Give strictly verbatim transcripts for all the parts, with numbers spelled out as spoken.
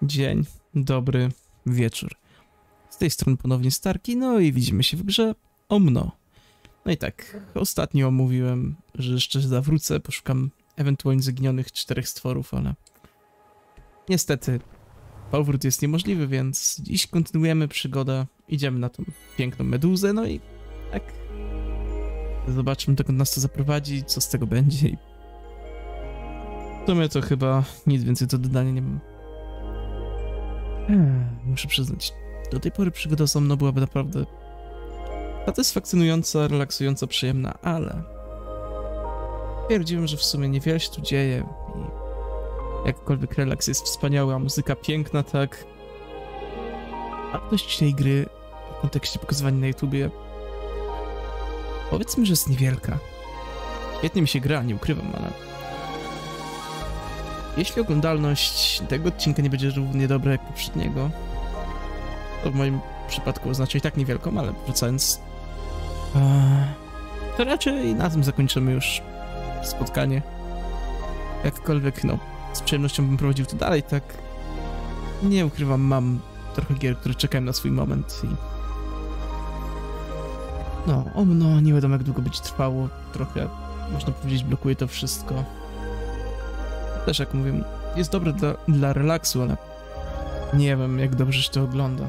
dzień, dobry wieczór. Z tej strony ponownie Starki, no i widzimy się w grze Omno. No i tak, ostatnio mówiłem, że jeszcze zawrócę, poszukam ewentualnie zaginionych czterech stworów, ale niestety powrót jest niemożliwy, więc dziś kontynuujemy przygodę, idziemy na tą piękną meduzę, no i tak zobaczymy, dokąd nas to zaprowadzi, co z tego będzie i w sumie to chyba nic więcej do dodania nie mam. Hmm, muszę przyznać, do tej pory przygoda z Omno byłaby naprawdę satysfakcjonująca, relaksująca, przyjemna, ale twierdziłem, że w sumie niewiele się tu dzieje i jakkolwiek relaks jest wspaniały, a muzyka piękna, tak, wartość tej gry w kontekście pokazywania na YouTubie powiedzmy, że jest niewielka. Świetnie mi się gra, nie ukrywam, ale jeśli oglądalność tego odcinka nie będzie równie dobra jak poprzedniego, to w moim przypadku oznacza i tak niewielką, ale wracając, to raczej na tym zakończymy już spotkanie. Jakkolwiek, no, z przyjemnością bym prowadził to dalej, tak, nie ukrywam, mam trochę gier, które czekają na swój moment i no, Omno, nie wiadomo jak długo będzie trwało, trochę, można powiedzieć, blokuje to wszystko. Też, jak mówię, jest dobre dla, dla relaksu, ale nie wiem, jak dobrze się to ogląda.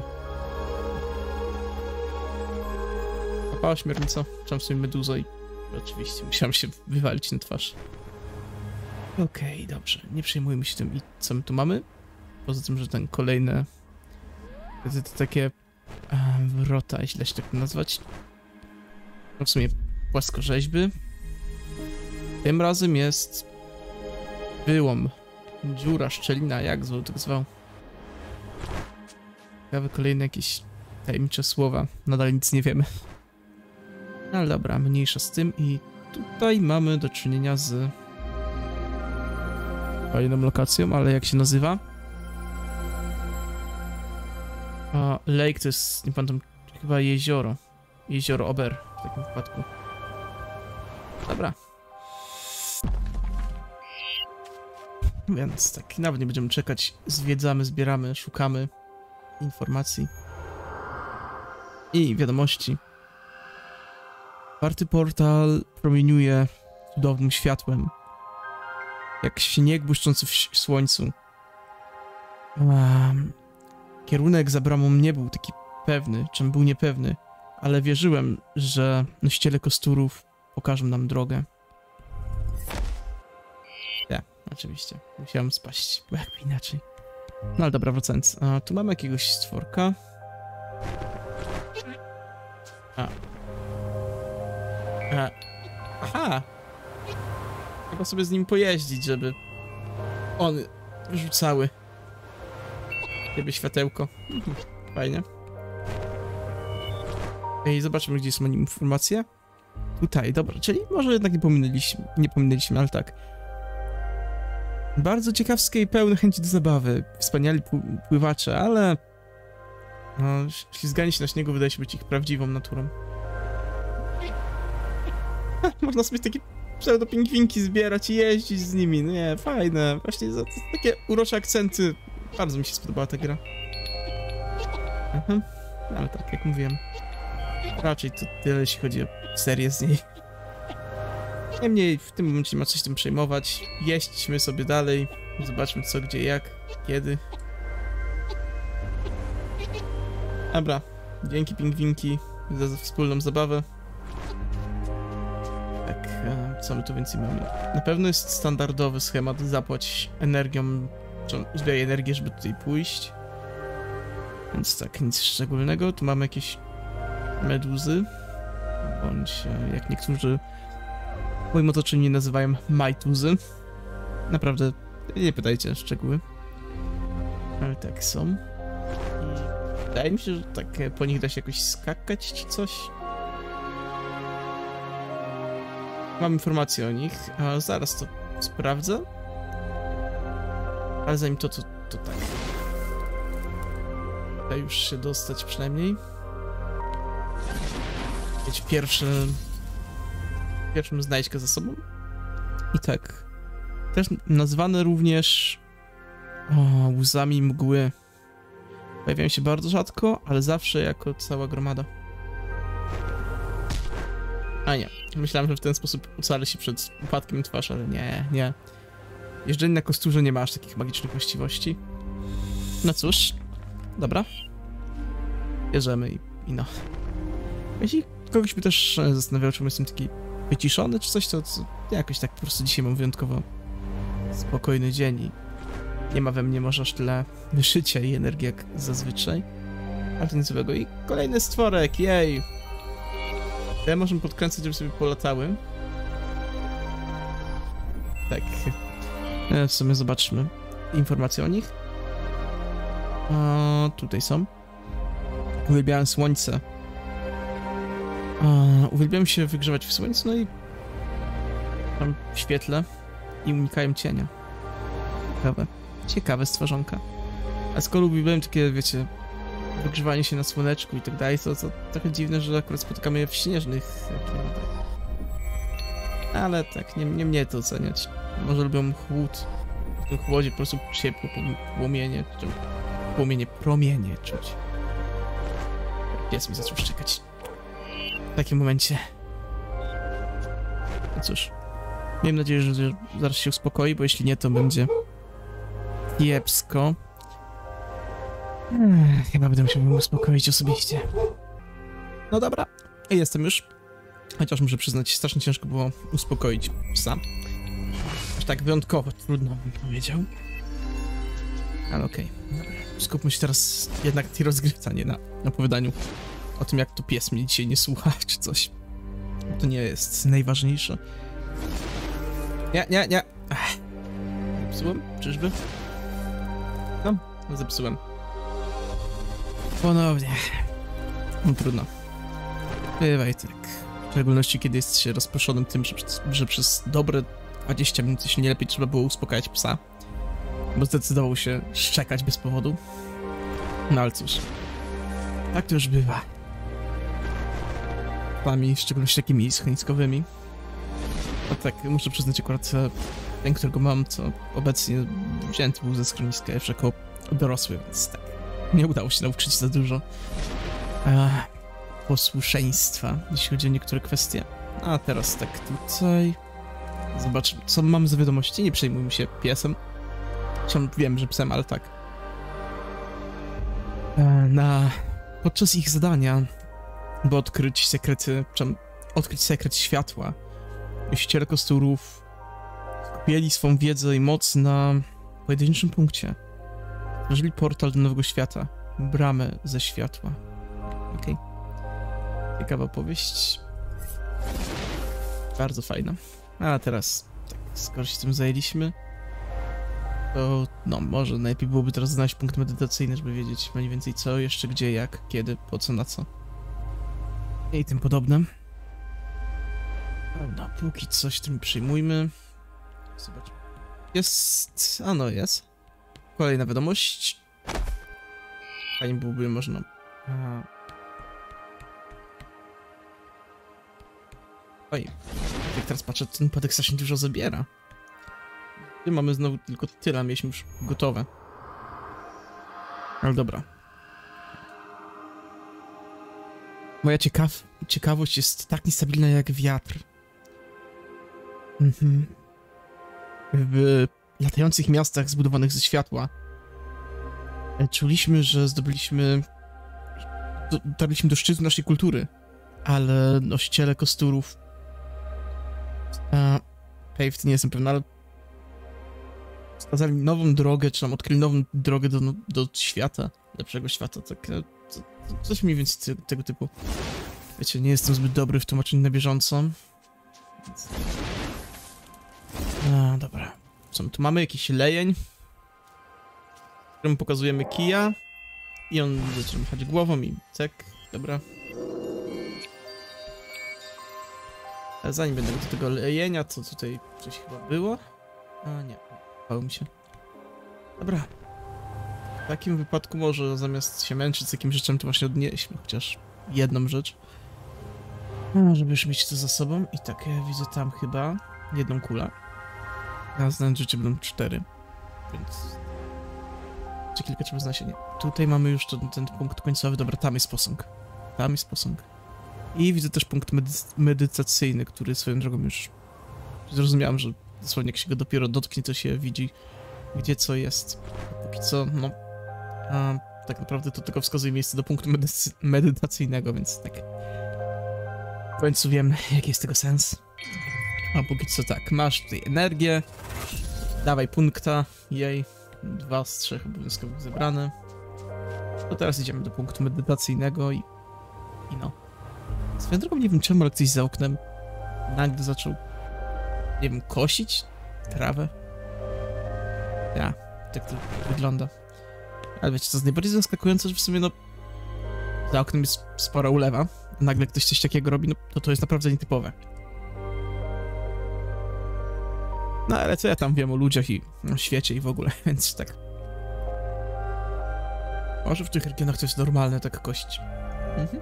Papała śmiernica, trzymam sobie meduzę i oczywiście musiałem się wywalić na twarz. Okej, okay, dobrze, nie przejmujmy się tym i co my tu mamy? Poza tym, że ten kolejne to, to takie a, wrota, jeśli da się tak nazwać. No w sumie płaskorzeźby. Tym razem jest wyłom, dziura, szczelina, jak zwał to zwał. Ciekawe kolejne jakieś tajemnicze słowa, nadal nic nie wiemy. Ale dobra, mniejsza z tym i tutaj mamy do czynienia z fajną lokacją, ale jak się nazywa? A, lake to jest, nie pamiętam, chyba jezioro. Jezioro Ober w takim wypadku. Dobra. Więc tak, nawet nie będziemy czekać, zwiedzamy, zbieramy, szukamy informacji i wiadomości. Czwarty portal promieniuje cudownym światłem, jak śnieg błyszczący w słońcu. Um, kierunek za bramą nie był taki pewny, czym był niepewny, ale wierzyłem, że nosiciele kosturów pokażą nam drogę. Ja, oczywiście, musiałem spaść, bo jakby inaczej. No ale dobra, wracając. A, tu mamy jakiegoś stworka. A. A. Aha! Chyba sobie z nim pojeździć, żeby one wyrzucały ciebie światełko. Fajnie. Ej, zobaczymy, gdzie są informacje. Tutaj, dobra, czyli może jednak nie pominęliśmy, nie pominęliśmy, ale tak. Bardzo ciekawskie i pełne chęci do zabawy. Wspaniali pływacze, ale no, ślizganie się na śniegu wydaje się być ich prawdziwą naturą. Można sobie takie pseudo-pingwinki zbierać i jeździć z nimi. No nie, fajne. Właśnie za, za takie urocze akcenty. Bardzo mi się spodobała ta gra. Mhm. Ale tak, jak mówiłem, raczej to tyle, jeśli chodzi o serię z niej. Niemniej w tym momencie nie ma coś tym przejmować. Jeźdźmy sobie dalej. Zobaczmy co, gdzie, jak, kiedy. Dobra. Dzięki pingwinki za wspólną zabawę. Tak, co my tu więcej mamy? Na pewno jest standardowy schemat. Zapłać energią, czy uzbieraj energię, żeby tutaj pójść. Więc tak, nic szczególnego. Tu mamy jakieś meduzy. Bądź jak niektórzy w moim otoczeniu nie nazywają majtuzy. Naprawdę, nie pytajcie szczegóły. Ale tak są. I wydaje mi się, że tak po nich da się jakoś skakać czy coś. Mam informacje o nich, a zaraz to sprawdzę. Ale zanim to, to, to tak. Da już się dostać przynajmniej. Mieć pierwszy... pierwszą znajdźkę za sobą. I tak. Też nazwane również O, łzami mgły. Pojawiają się bardzo rzadko, ale zawsze jako cała gromada. A nie, myślałem, że w ten sposób ocalę się przed upadkiem twarz, ale nie, nie. Jeżdżenie na kosturze nie ma aż takich magicznych właściwości. No cóż, dobra. Bierzemy i, i no. Jeśli kogoś by też zastanawiał, czemu jestem taki wyciszony czy coś, to, to jakoś tak po prostu dzisiaj mam wyjątkowo spokojny dzień i nie ma we mnie może aż tyle życia i energii jak zazwyczaj. Ale to nic złego. I kolejny stworek, jej! Ja możemy podkręcać, żeby sobie polatały. Tak. E, w sumie zobaczmy informacje o nich. O, tutaj są. Uwielbiałem słońce. O, uwielbiam się wygrzewać w słońcu, no i tam w świetle i unikają cienia. Ciekawe. Ciekawe stworzonka. A skoro uwielbiałem takie, wiecie, wygrzewanie się na słoneczku i tak dalej, to, to trochę dziwne, że akurat spotykamy je w śnieżnych klimatach. Ale tak, nie, nie mnie to oceniać. Może lubią chłód. W tym chłodzie po prostu ciepło, płomienie, czy płomienie, promienie czuć. Pies mi zaczął szczekać. W takim momencie. No cóż. Miejmy nadzieję, że zaraz się uspokoi, bo jeśli nie, to będzie kiepsko. Hmm, chyba będę musiał uspokoić osobiście. No dobra, jestem już. Chociaż muszę przyznać, strasznie ciężko było uspokoić psa. Aż tak wyjątkowo trudno bym powiedział. Ale okej. Okay. Skupmy się teraz jednak na tej rozgrywce, nie na opowiadaniu o tym, jak to pies mnie dzisiaj nie słucha, czy coś. To nie jest najważniejsze. Nie, nie, nie. Ech. Zepsułem? Czyżby? No, zepsułem. Ponownie. No trudno. Bywaj tak. W szczególności, kiedy jest się rozproszonym tym, że, że przez dobre dwadzieścia minut, jeśli nie lepiej, trzeba było uspokajać psa. Bo zdecydował się szczekać bez powodu. No ale cóż. Tak to już bywa. Psami, w szczególności takimi schroniskowymi. A tak, muszę przyznać akurat ten, którego mam, to obecnie wzięty był ze schroniska jeszcze jako dorosły, więc tak. Nie udało się nauczyć za dużo e, posłuszeństwa, jeśli chodzi o niektóre kwestie. A teraz tak tutaj... Zobaczmy, co mamy za wiadomości. Nie przejmujmy się piesem. Zresztą wiem, że psem, ale tak. E, na... Podczas ich zadania, by odkryć sekrety, czy odkryć sekret światła, nosiciele kosturów skupiali swą wiedzę i moc na pojedynczym punkcie. Stworzyli portal do nowego świata. Bramę ze światła. Okej. Okay. Ciekawa opowieść. Bardzo fajna. A teraz, tak, skoro się tym zajęliśmy, to no, może najlepiej byłoby teraz znaleźć punkt medytacyjny, żeby wiedzieć mniej więcej co, jeszcze gdzie, jak, kiedy, po co, na co. I tym podobne. No, póki coś tym przyjmujmy. Zobaczmy. Jest... A no, jest. Kolejna wiadomość. Fajnie byłoby można... A... Oj, jak teraz patrzę, ten upadek strasznie dużo zabiera. Tu mamy znowu tylko tyle, mieliśmy już gotowe. Ale dobra. Moja ciekaw ciekawość jest tak niestabilna jak wiatr. Mhm. W latających miastach zbudowanych ze światła czuliśmy, że zdobyliśmy... Dotarliśmy do szczytu naszej kultury. Ale nosiciele kosturów... A, Paved, nie jestem pewien, ale... Wskazali nową drogę, czy tam odkryli nową drogę do, do świata. Lepszego świata, tak... To, to, coś mniej więcej te, tego typu. Wiecie, nie jestem zbyt dobry w tłumaczeniu na bieżąco. Więc... A, dobra. Co my tu mamy? Jakiś lejeń, któremu pokazujemy kija. I on zaczyna machać głową i tak, dobra. Ale zanim będę do tego lejenia, to tutaj coś chyba było. A nie, pało mi się. Dobra. W takim wypadku może zamiast się męczyć z jakimś rzeczem, to właśnie odnieśmy chociaż jedną rzecz. No, żeby już mieć to za sobą. I tak, ja widzę tam chyba jedną kulę. A znając życie będą cztery. Więc Czy kilka trzeba znaleźć? Nie. Tutaj mamy już ten, ten punkt końcowy. Dobra, tam jest posąg. Tam jest posąg. I widzę też punkt medy- medytacyjny, który swoją drogą już zrozumiałem, że dosłownie jak się go dopiero dotknie, to się widzi, gdzie co jest. Póki co, no... A, tak naprawdę to tylko wskazuje miejsce do punktu medycy- medytacyjnego, więc tak... W końcu wiem, jaki jest tego sens. A póki co tak, masz tutaj energię. Dawaj punkta, jej. Dwa z trzech obowiązkowych zebrane. To teraz idziemy do punktu medytacyjnego i... I no. Swoją drogą nie wiem czemu, ale ktoś za oknem nagle zaczął, nie wiem, kosić trawę. Ja, tak to wygląda. Ale wiecie, co jest najbardziej zaskakujące, że w sumie no... Za oknem jest spora ulewa. Nagle ktoś coś takiego robi, no to to jest naprawdę nietypowe. No ale co ja tam wiem o ludziach i o świecie i w ogóle, więc tak. Może w tych regionach to jest normalne, tak kość. Mhm.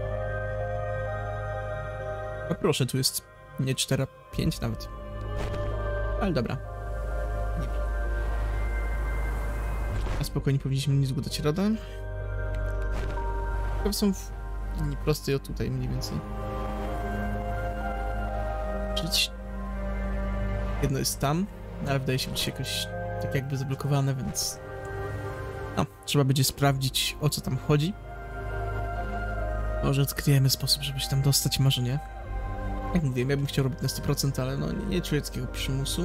A proszę, tu jest nie cztery, a pięć nawet. Ale dobra. Nie. A spokojnie powinniśmy niedługo dać radę. To są w linii prostej o tutaj mniej więcej. Żyć. Jedno jest tam, ale wydaje się być jakoś tak jakby zablokowane, więc... No, trzeba będzie sprawdzić, o co tam chodzi. Może odkryjemy sposób, żeby się tam dostać, może nie. Jak mówię, ja bym chciał robić na sto procent, ale no nie, nie czuję takiego przymusu.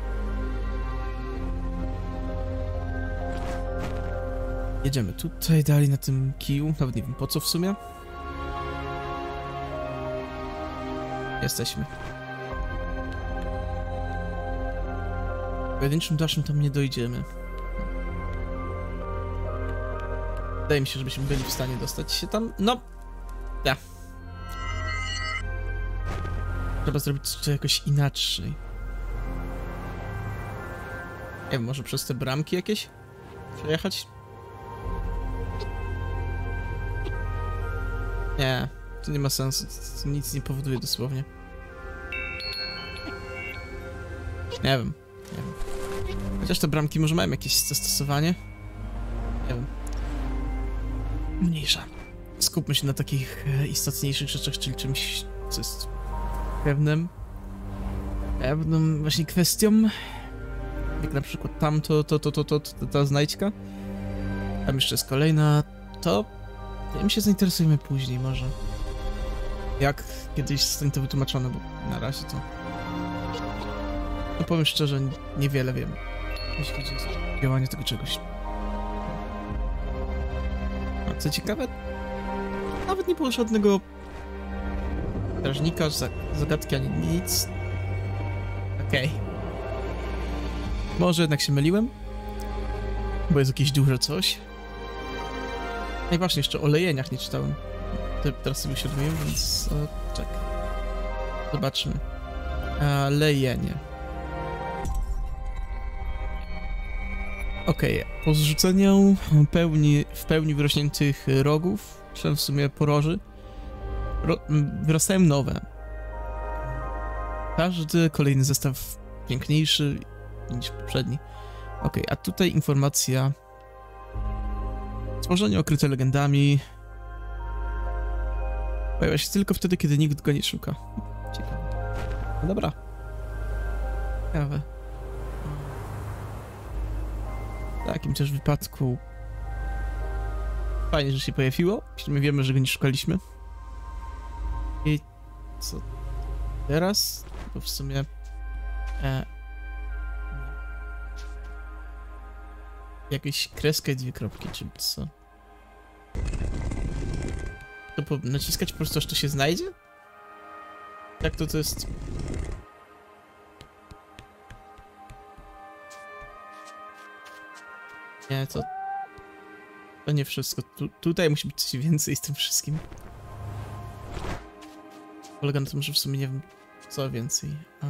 Jedziemy tutaj dalej na tym kiju, nawet nie wiem po co w sumie. Jesteśmy. Pojedynczym daszem tam nie dojdziemy. Wydaje mi się, żebyśmy byli w stanie dostać się tam. No! Da. Trzeba zrobić to jakoś inaczej. Nie wiem, może przez te bramki jakieś? Przejechać? Nie, to nie ma sensu. To nic nie powoduje dosłownie. Nie wiem. Nie wiem. Chociaż te bramki może mają jakieś zastosowanie? Nie wiem. Mniejsza. Skupmy się na takich e, istotniejszych rzeczach, czyli czymś, co jest pewnym... pewną właśnie kwestią. Jak na przykład tamto, to, to, to, to, to, to ta znajdźka. Tam jeszcze jest kolejna, to... Tym się zainteresujemy później może. Jak kiedyś zostanie to wytłumaczone, bo na razie to... No powiem szczerze, niewiele wiem, jeśli chodzi o działanie tego czegoś. A co ciekawe, nawet nie było żadnego strażnika, zagadki ani nic. Okej. Okay. Może jednak się myliłem? Bo jest jakieś duże coś. No i właśnie, jeszcze o lejeniach nie czytałem. Teraz sobie uświadomiłem, więc... O, czek. Zobaczmy. A, lejenie. Okej, okay. Po zrzuceniu pełni, w pełni wyrośniętych rogów, czy w sumie poroży, ro, wyrastają nowe. Każdy kolejny zestaw piękniejszy niż poprzedni. Okej, okay, a tutaj informacja... Stworzenie okryte legendami... Pojawia się tylko wtedy, kiedy nikt go nie szuka. Ciekawe. No dobra. Ciekawe. W takim też wypadku... Fajnie, że się pojawiło. Jeśli my wiemy, że go nie szukaliśmy. I... co... teraz? Bo w sumie... E... Jakieś kreska i dwie kropki, czy co? To po... naciskać po prostu, aż to się znajdzie? Jak to to jest... Nie, to... To nie wszystko. Tu, tutaj musi być coś więcej z tym wszystkim. Polega na tym, że w sumie nie wiem, co więcej. A,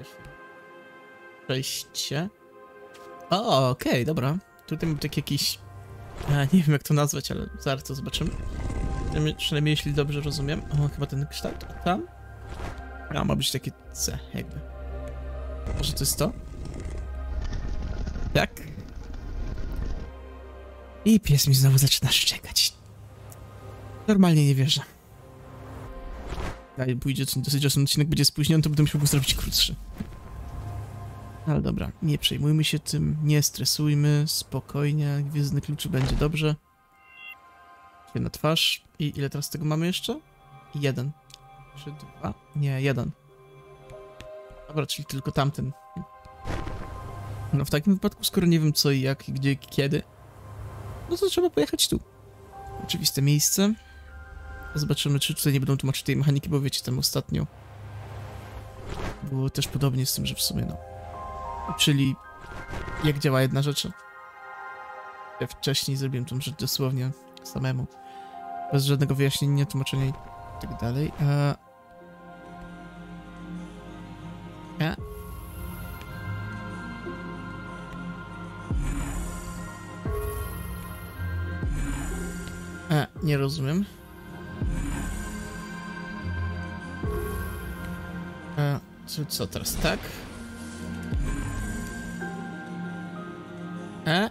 przejście. O, okej, okay, dobra. Tutaj mam taki jakiś... A, nie wiem, jak to nazwać, ale zaraz to zobaczymy. Przynajmniej jeśli dobrze rozumiem. O, chyba ten kształt. Tam? A, ma być takie C, jakby. Może to jest to? Tak? I pies mi znowu zaczyna szczekać. Normalnie nie wierzę. Ale pójdzie dosyć osób, odcinek będzie spóźniony, to będę musiał go zrobić krótszy. Ale dobra, nie przejmujmy się tym, nie stresujmy, spokojnie, gwiezdny kluczy będzie dobrze. Się na twarz. I ile teraz tego mamy jeszcze? Jeden. Czy dwa? Nie, jeden. Dobra, czyli tylko tamten. No w takim wypadku, skoro nie wiem co i jak, gdzie i kiedy, no to trzeba pojechać tu. Oczywiste miejsce. Zobaczymy, czy tutaj nie będą tłumaczyć tej mechaniki, bo wiecie, tam ostatnio było też podobnie z tym, że w sumie no. Czyli jak działa jedna rzecz. Ja wcześniej zrobiłem tą rzecz dosłownie samemu. Bez żadnego wyjaśnienia, tłumaczenia i tak dalej. A... A... A, nie rozumiem. A, co, co teraz, tak? A?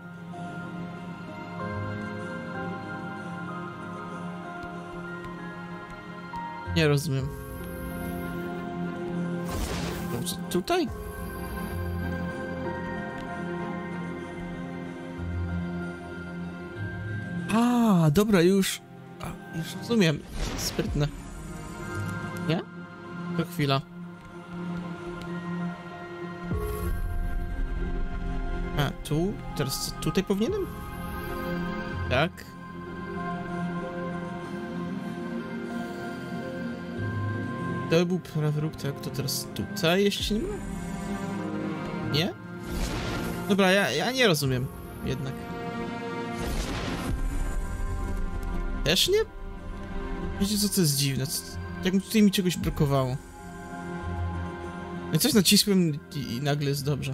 Nie rozumiem. No, co, tutaj? A, dobra, już. A, już rozumiem. Sprytne. Nie? To chwila. A, tu? Teraz tutaj powinienem? Tak. To był prawy róg, tak, to teraz tutaj, jeśli się nie mylę? Nie? Dobra, ja, ja nie rozumiem. Jednak. Też nie? Wiecie co, to jest dziwne. Jak tutaj mi czegoś brakowało. Ja coś nacisłem i, i nagle jest dobrze.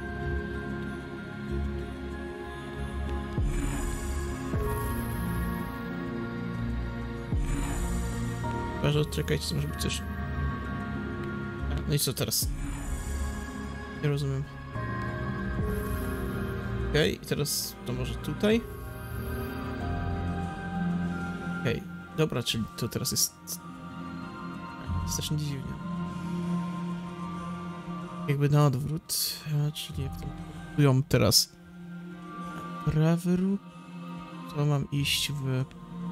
Chyba, że czekajcie, to może być coś. No i co teraz? Nie rozumiem. Okej, okay, i teraz to może tutaj. Okej, okay. Dobra, czyli to teraz jest strasznie dziwnie. Jakby na odwrót, czyli jak to czują teraz prawy róg, to mam iść w...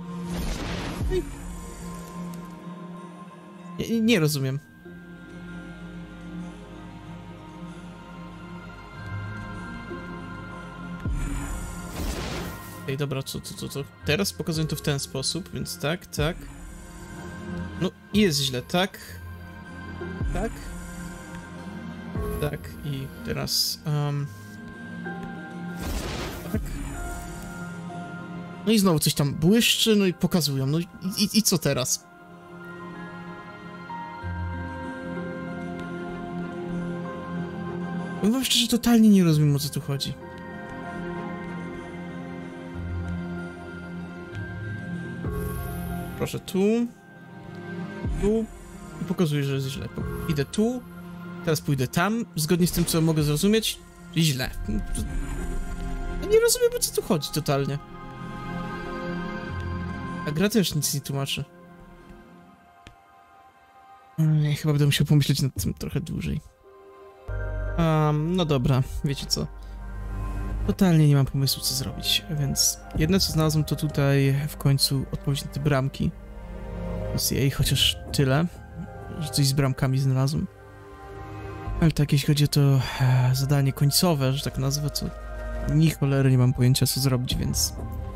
Nie, nie rozumiem. Ej, dobra, co, co, co, co? Teraz pokazuję to w ten sposób, więc tak, tak. No, jest źle, tak. Tak. Tak, i teraz... Um, tak. No i znowu coś tam błyszczy, no i pokazują, no i, i, i co teraz? Powiem szczerze, totalnie nie rozumiem, o co tu chodzi. Proszę tu. Tu. I pokazuję, że jest źle. Idę tu. Teraz pójdę tam. Zgodnie z tym, co mogę zrozumieć. Źle. Ja nie rozumiem, o co tu chodzi totalnie. A gra też nic nie tłumaczy. Ja chyba będę musiał pomyśleć nad tym trochę dłużej. Um, no dobra, wiecie co. Totalnie nie mam pomysłu, co zrobić, więc jedno, co znalazłem, to tutaj w końcu odpowiedź na te bramki. Więc jej chociaż tyle, że coś z bramkami znalazłem. Ale tak, jeśli chodzi o to e, zadanie końcowe, że tak nazwę, to ni cholery nie mam pojęcia, co zrobić, więc...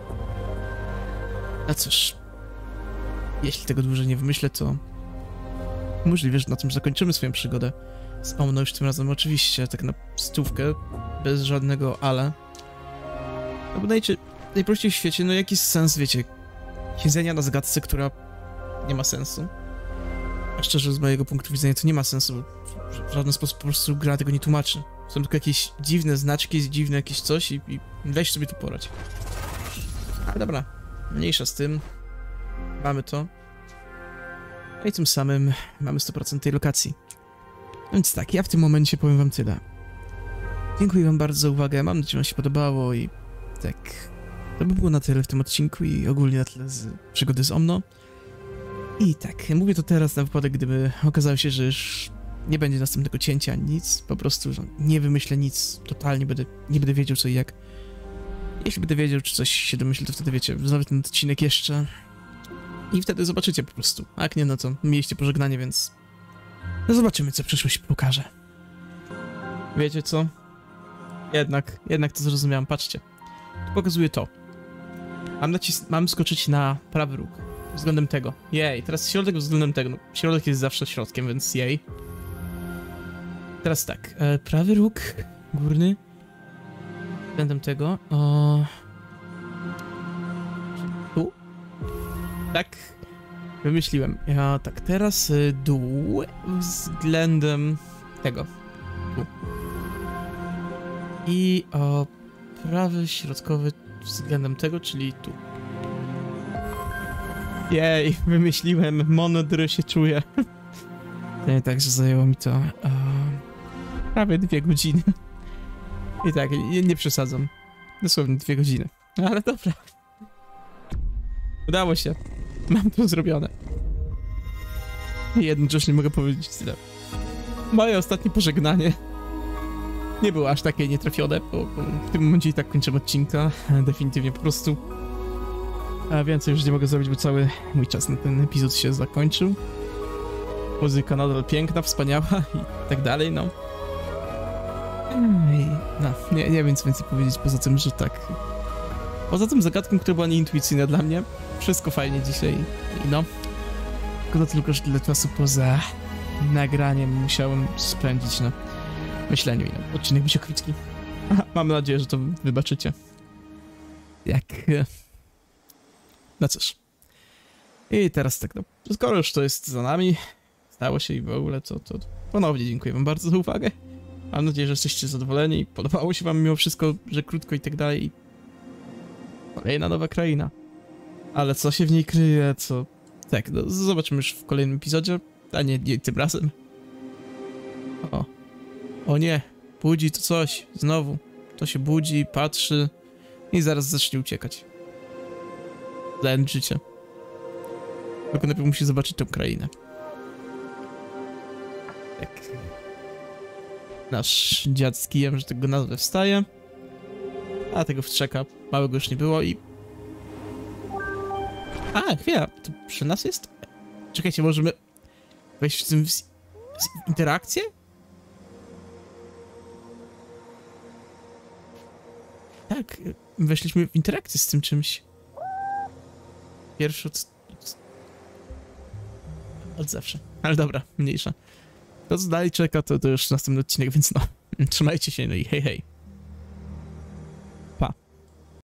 A cóż... Jeśli tego dłużej nie wymyślę, to... Możliwe, że na tym zakończymy swoją przygodę z Omno już tym razem, oczywiście, tak na stówkę, bez żadnego ale. No bo dajcie, najprościej w świecie, no jaki jest sens, wiecie, siedzenia na zagadce, która nie ma sensu. A szczerze, z mojego punktu widzenia to nie ma sensu, w żaden sposób po prostu gra tego nie tłumaczy. Są tylko jakieś dziwne znaczki, dziwne jakieś coś i, i weź sobie tu porać. Ale dobra, mniejsza z tym. Mamy to. No i tym samym mamy sto procent tej lokacji. Więc tak, ja w tym momencie powiem wam tyle. Dziękuję wam bardzo za uwagę, mam nadzieję, że wam się podobało i tak to by było na tyle w tym odcinku i ogólnie na tyle z przygody z Omno. I tak, mówię to teraz na wypadek, gdyby okazało się, że już nie będzie następnego cięcia, ani nic, po prostu że nie wymyślę nic, totalnie będę, nie będę wiedział co i jak. Jeśli będę wiedział, czy coś się domyśli, to wtedy wiecie, wznowię ten odcinek jeszcze i wtedy zobaczycie po prostu. A jak nie, no to mieliście pożegnanie, więc no zobaczymy, co przyszłość pokaże. Wiecie co? Jednak, jednak to zrozumiałem, patrzcie. Tu pokazuję to. Mam, nacis mam skoczyć na prawy róg. Względem tego. Jej, teraz środek względem tego. No, środek jest zawsze środkiem, więc jej. Teraz tak, e, prawy róg górny względem tego. O... Tu? Tak. Wymyśliłem. Ja tak, teraz y, dół względem tego. Tu. I o, prawy środkowy względem tego, czyli tu. Jej, wymyśliłem, monodry się czuję. Także zajęło mi to uh, prawie dwie godziny. I tak, nie, nie przesadzam. Dosłownie dwie godziny. Ale dobra. Udało się. Mam to zrobione. I jednocześnie mogę powiedzieć tyle. Moje ostatnie pożegnanie nie było aż takie nietrafione, bo, bo w tym momencie i tak kończymy odcinka. Definitywnie po prostu. A więcej już nie mogę zrobić, bo cały mój czas na ten epizod się zakończył. Muzyka nadal piękna, wspaniała i tak dalej, no. I no, nie, nie wiem co więcej powiedzieć, poza tym, że tak. Poza tym zagadką, która była nieintuicyjna dla mnie. Wszystko fajnie dzisiaj i no. Szkoda tylko, że tyle czasu poza nagraniem musiałem spędzić na myśleniu i no, odcinek był krótki. Mam nadzieję, że to wybaczycie. Jak... No cóż. I teraz tak, no, skoro już to jest za nami, stało się i w ogóle, to, to ponownie dziękuję wam bardzo za uwagę. Mam nadzieję, że jesteście zadowoleni i podobało się wam mimo wszystko, że krótko i tak dalej. Kolejna nowa kraina. Ale co się w niej kryje, co... Tak, no, zobaczymy już w kolejnym epizodzie, a nie, nie tym razem. O. O nie, budzi to coś, znowu. To się budzi, patrzy i zaraz zacznie uciekać. Zająć życie. Tylko najpierw musi zobaczyć tę krainę. Tak. Nasz dziad z kijem, że tego nazwę wstaje. A tego wstrzeka małego już nie było i... A, chwila, to przy nas jest? Czekajcie, możemy wejść w tym w, w interakcję? Tak, weszliśmy w interakcję z tym czymś. Pierwszy od... od zawsze. Ale dobra, mniejsza. To co dalej czeka, to, to już następny odcinek, więc no, trzymajcie się, no i hej hej.